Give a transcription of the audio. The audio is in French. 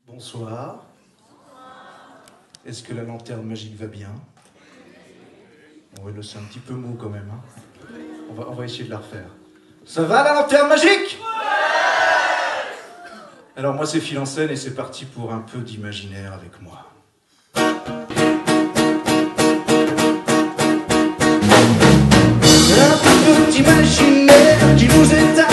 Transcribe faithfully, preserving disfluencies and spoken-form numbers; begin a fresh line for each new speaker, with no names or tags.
Bonsoir. Est-ce que la lanterne magique va bien? Ouais, là c'est un petit peu mou quand même. Hein. On va, on va essayer de la refaire. Ça va la lanterne magique? Alors moi c'est Phil en scène et c'est parti pour un peu d'imaginaire avec moi. Un peu d'imaginaire qui nous est